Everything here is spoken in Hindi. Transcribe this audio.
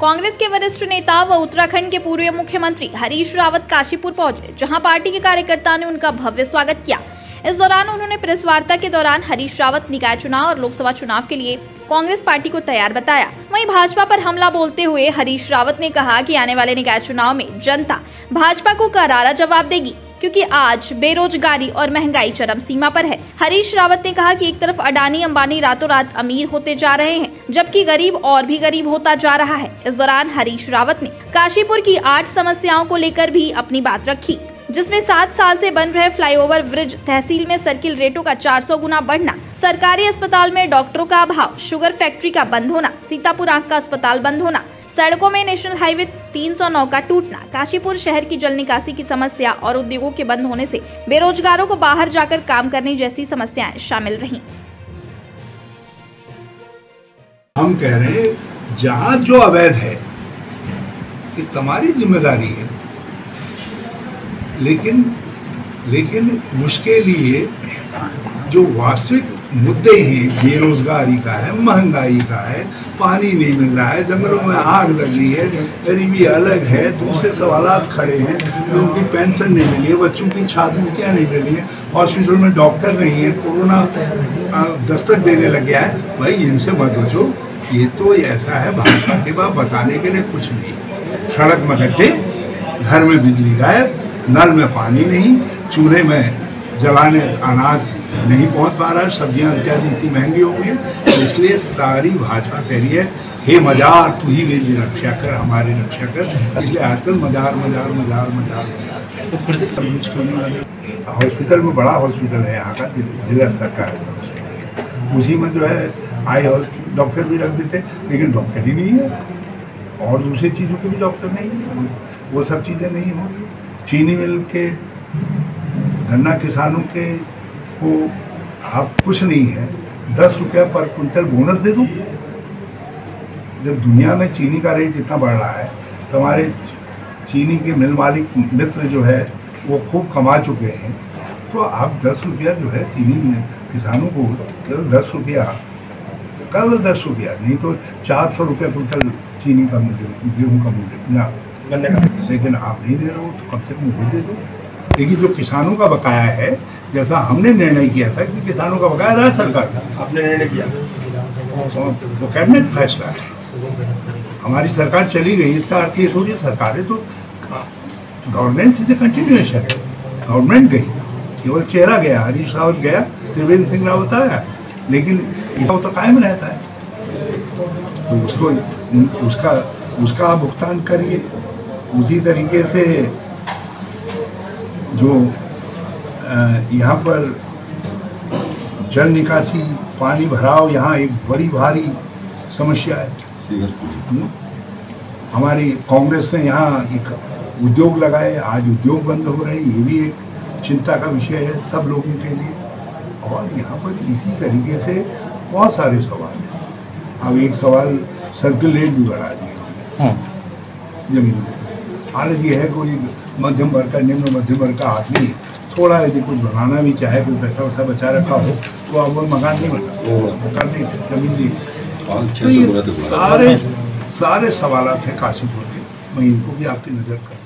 कांग्रेस के वरिष्ठ नेता व उत्तराखंड के पूर्व मुख्यमंत्री हरीश रावत काशीपुर पहुंचे, जहां पार्टी के कार्यकर्ताओं ने उनका भव्य स्वागत किया। इस दौरान उन्होंने प्रेस वार्ता के दौरान हरीश रावत निकाय चुनाव और लोकसभा चुनाव के लिए कांग्रेस पार्टी को तैयार बताया। वहीं भाजपा पर हमला बोलते हुए हरीश रावत ने कहा कि आने वाले निकाय चुनाव में जनता भाजपा को करारा जवाब देगी, क्योंकि आज बेरोजगारी और महंगाई चरम सीमा पर है। हरीश रावत ने कहा कि एक तरफ अडानी अंबानी रातों रात अमीर होते जा रहे हैं, जबकि गरीब और भी गरीब होता जा रहा है। इस दौरान हरीश रावत ने काशीपुर की 8 समस्याओं को लेकर भी अपनी बात रखी, जिसमें 7 साल से बन रहे फ्लाईओवर ब्रिज, तहसील में सर्किल रेटों का 400 गुना बढ़ना, सरकारी अस्पताल में डॉक्टरों का अभाव, शुगर फैक्ट्री का बंद होना, सीतापुर आंख का अस्पताल बंद होना, सड़कों में नेशनल हाईवे 309 का टूटना, काशीपुर शहर की जल निकासी की समस्या और उद्योगों के बंद होने से बेरोजगारों को बाहर जाकर काम करने जैसी समस्याएं शामिल रहीं। हम कह रहे हैं जहाँ जो अवैध है ये तुम्हारी जिम्मेदारी है, लेकिन उसके लिए जो वास्तविक मुद्दे हैं, बेरोजगारी का है, महंगाई का है, पानी नहीं मिल रहा है, जंगलों में आग लग रही है, गरीबी अलग है, दूसरे सवालात खड़े हैं, लोगों की पेंशन नहीं मिली है, बच्चों की छात्रवृत्तियाँ नहीं मिली है, हॉस्पिटल में डॉक्टर नहीं है, कोरोना दस्तक देने लग गया है। भाई इनसे मत बचो, ये तो ऐसा है भाजपा के पास बताने के लिए कुछ नहीं है। सड़क में गड्ढे, घर में बिजली गायब, नल में पानी नहीं, चूल्हे में जलाने अनाज नहीं पहुंच पा रहा है, सब्जियां इत्यादि इतनी महंगी हो गई है। इसलिए सारी भाजपा कह रही है, हे मजार तू ही मेरी रक्षा कर, हमारी रक्षा कर। इसलिए आजकल मजार मजार मजार मजार मजार। हॉस्पिटल में बड़ा हॉस्पिटल है यहाँ का, जिला स्तर का है, उसी में जो है आए और डॉक्टर भी रख देते, लेकिन डॉक्टर ही नहीं है और दूसरी चीज़ों के भी डॉक्टर नहीं है, वो सब चीज़ें नहीं हो। चीनी मिल के, गन्ना किसानों के को आप कुछ नहीं है, 10 रुपया पर क्विंटल बोनस दे दो। जब दुनिया में चीनी का रेट इतना बढ़ रहा है, तो हमारे चीनी के मिल मालिक मित्र जो है वो खूब कमा चुके हैं, तो आप 10 रुपया जो है चीनी में किसानों को 10 रुपया कल 10 रुपया नहीं तो 400 रुपया क्विंटल चीनी का मूल्य, गेहूँ का मूल्य ना, लेकिन आप नहीं दे रहे हो, तो कम से कम वो दे दो। लेकिन जो किसानों का बकाया है, जैसा हमने निर्णय किया था कि किसानों का बकाया राज्य सरकार का, आपने निर्णय किया, वो कैबिनेट फैसला है। हमारी सरकार चली गई, इसका अर्थ ये थोड़ी सरकार है, तो गवर्नेंस इज ए कंटिन्यूएशन है। गवर्नमेंट गई, केवल चेहरा गया, हरीश रावत गया, त्रिवेंद्र सिंह रावत आया, लेकिन इसका तो कायम रहता है। तो उसको उसका भुगतान करिए। उसी तरीके से जो यहाँ पर जल निकासी, पानी भराव यहाँ एक बड़ी भारी समस्या है। हमारी कांग्रेस ने यहाँ एक उद्योग लगाए, आज उद्योग बंद हो रहे हैं, ये भी एक चिंता का विषय है सब लोगों के लिए। और यहाँ पर इसी तरीके से बहुत सारे सवाल हैं। अब एक सवाल सर्किल रेट भी बढ़ा दिए जमीनों में। हालत ये है, कोई मध्यम वर्ग का, निम्न मध्यम वर्ग का आदमी थोड़ा यदि कुछ बनाना भी चाहे, कोई पैसा वैसा बचा रखा हो, तो अब वो मकान नहीं बना, मकान नहीं, जमीन नहीं। तो ये सारे सवाल थे काशीपुर के, मैं इनको भी आपकी नज़र कर